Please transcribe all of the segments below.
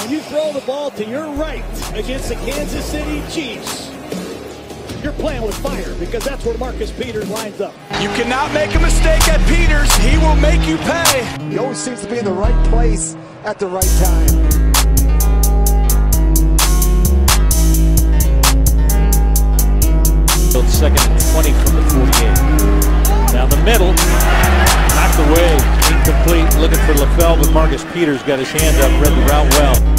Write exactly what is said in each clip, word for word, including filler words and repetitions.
When you throw the ball to your right against the Kansas City Chiefs, you're playing with fire because that's where Marcus Peters lines up. You cannot make a mistake at Peters. He will make you pay. He always seems to be in the right place at the right time. Second and twenty from the forty-eight. Down the middle. Knocked away. Incomplete. Looking for LaFell, but Marcus Peters got his hand up. Read the route well.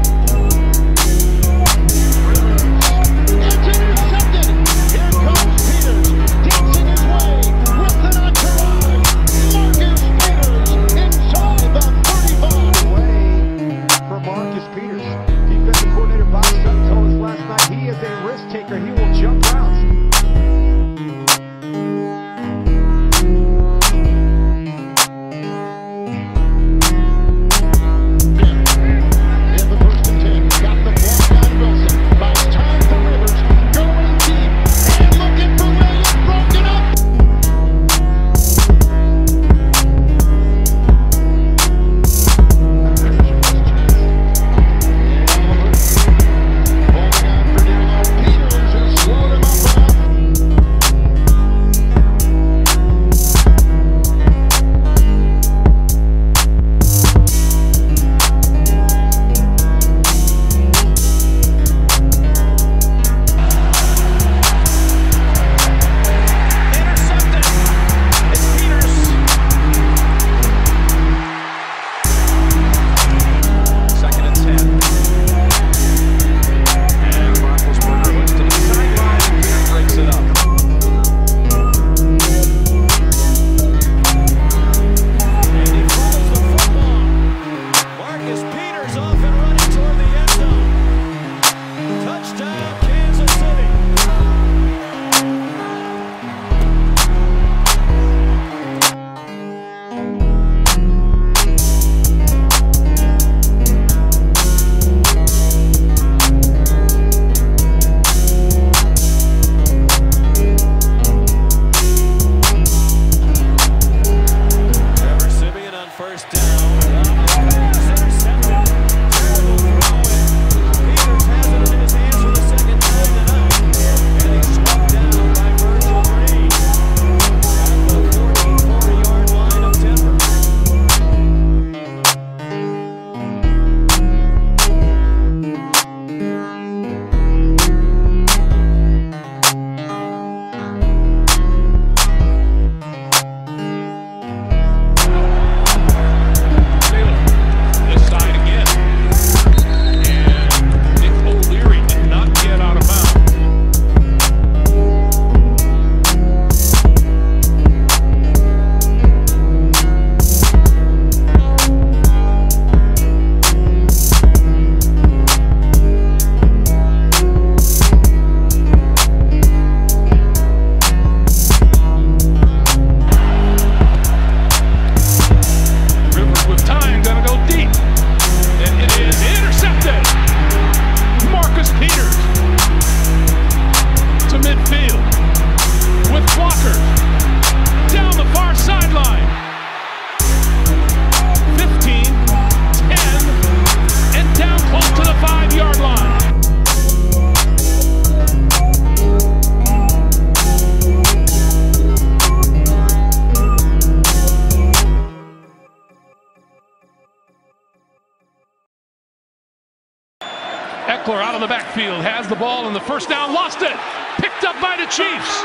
Ekeler out of the backfield, has the ball and the first down, lost it. Picked up by the Chiefs.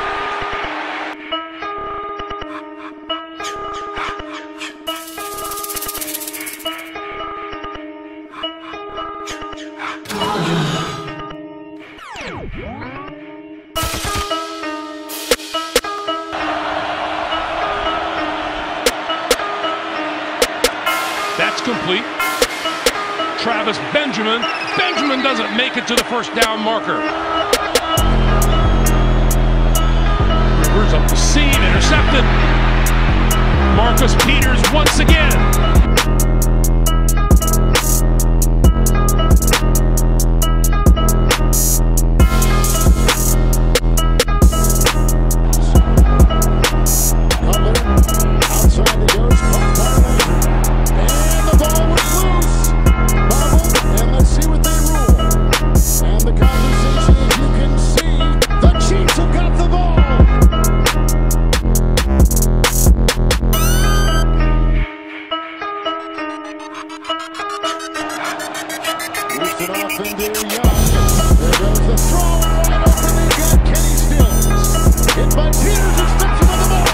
That's complete. Travis Benjamin. Benjamin doesn't make it to the first down marker. Rivers up the seam, intercepted. Marcus Peters once again. And the ball was loose. Bobbled, and Dumps it off into Young. There goes the throw. Wide open. They got Kenny Stills. Hit by Peters, who steps into the ball.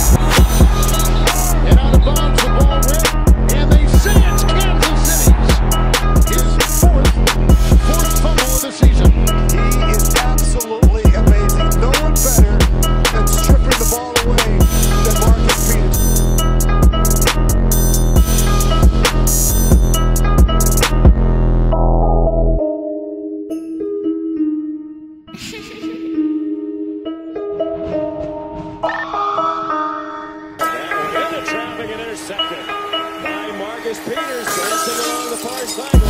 And out of bounds, the ball went. And they say it's Kansas City's. His fourth, fourth fumble of the season. He is absolutely amazing. No one better than stripping the ball away than Marcus Peters. Into traffic and intercepted by Marcus Peters. Dancing along the far side.